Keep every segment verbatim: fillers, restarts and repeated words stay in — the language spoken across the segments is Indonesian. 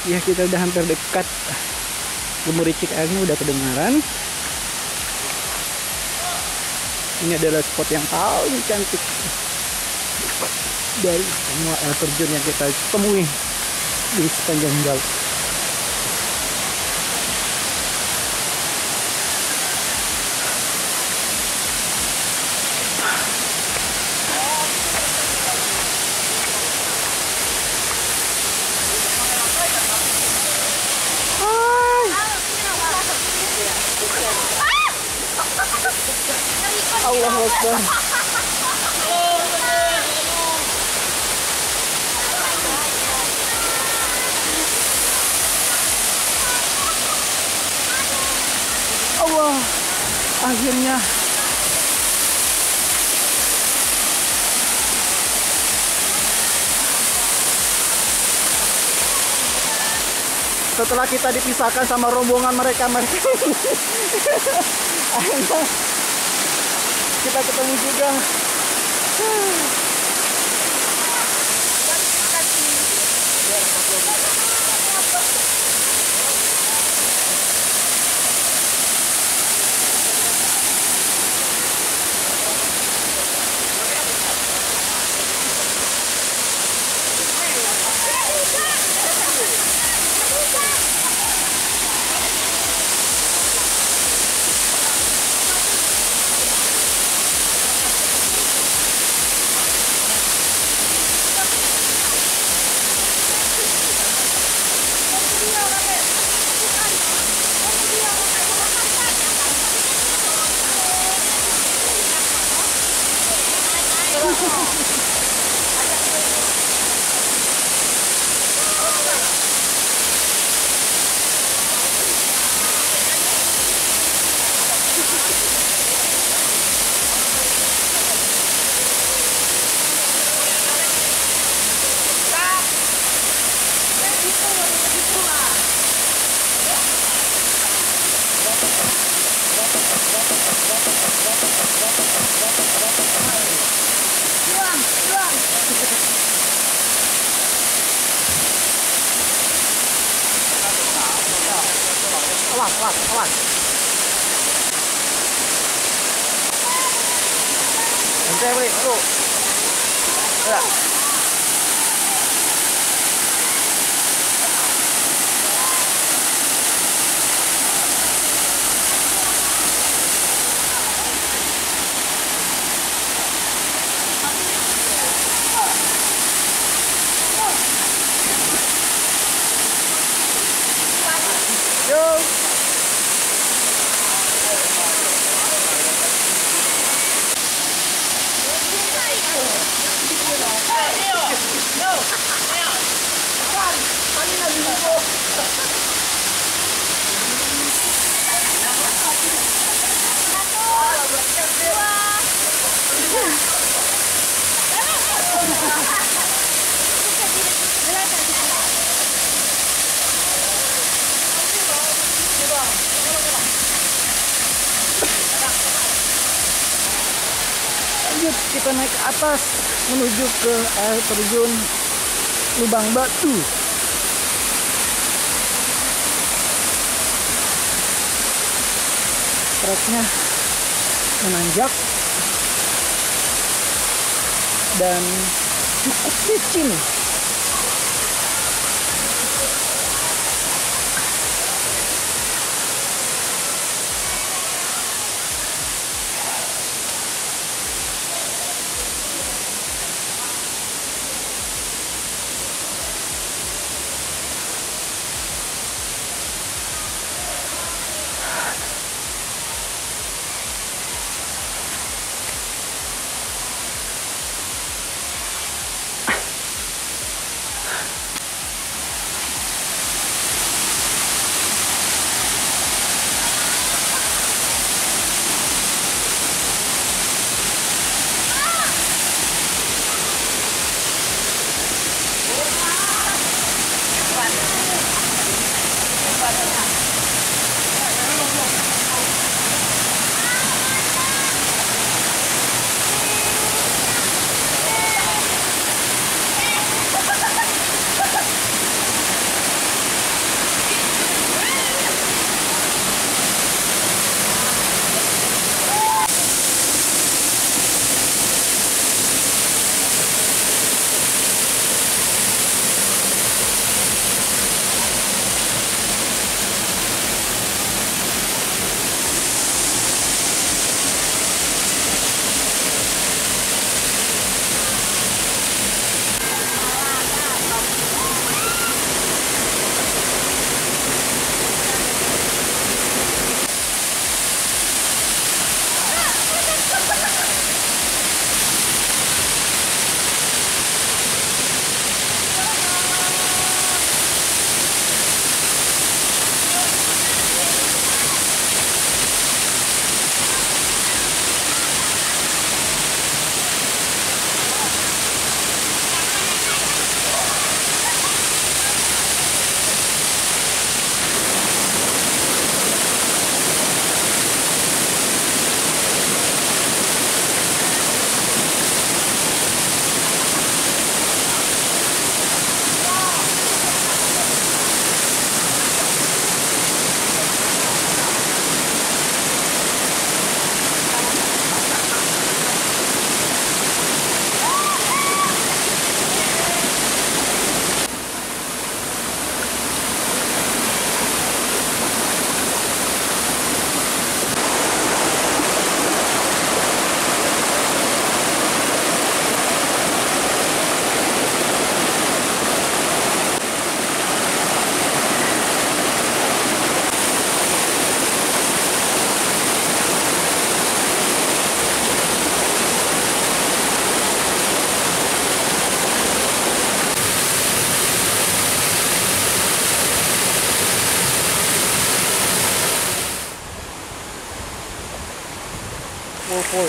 Ya, kita udah hampir dekat. Gemericik airnya udah kedengaran. Ini adalah spot yang paling cantik dari semua air terjun yang kita temui di sepanjang laut. Allahu Akbar. Allah, akhirnya setelah kita dipisahkan sama rombongan mereka mereka akhirnya kita ketemu juga. Awas, awas, awas. Nanti beri, bro. Ya. Yo. Lanjut, kita naik ke atas menuju ke air terjun Lubang Batu. Treknya menanjak dan cukup licin. full full.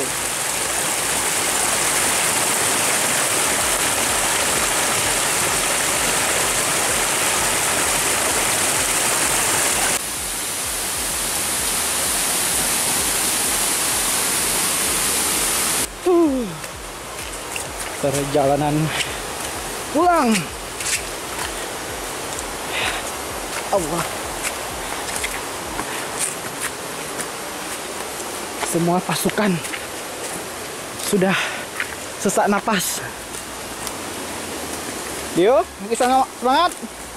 Uh, perjalanan pulang. Allah. Semua pasukan sudah sesak napas. Dio, bisa semangat?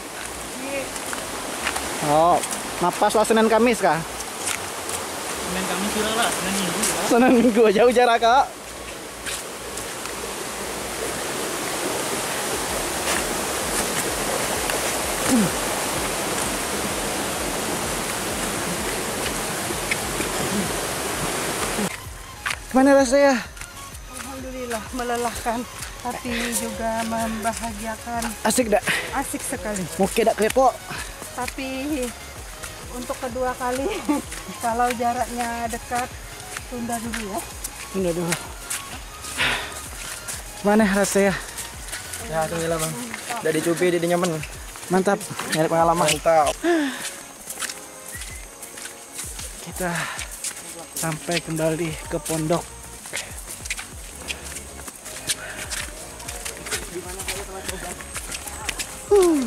Oh, napas lah Senin Kamis kah? Senin Kamis sudah lah, Senin Minggu. Senin Minggu jauh jarak kak. Gimana rasanya? Alhamdulillah melelahkan tapi juga membahagiakan. Asik dak? Asik sekali. Oke dak kepo. Tapi untuk kedua kali kalau jaraknya dekat tunda dulu ya. Tunda dulu. Mana rasanya? Ya, alhamdulillah bang. Udah dicoba, dia nyaman. Mantap, nyari pengalaman. Mantap. Kita sampai kembali ke pondok. Uh.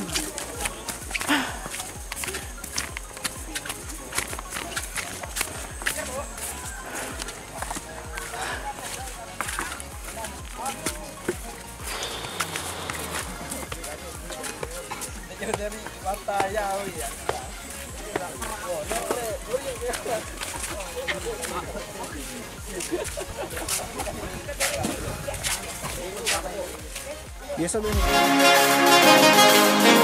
Dari mata ya, ya. Biasa belum.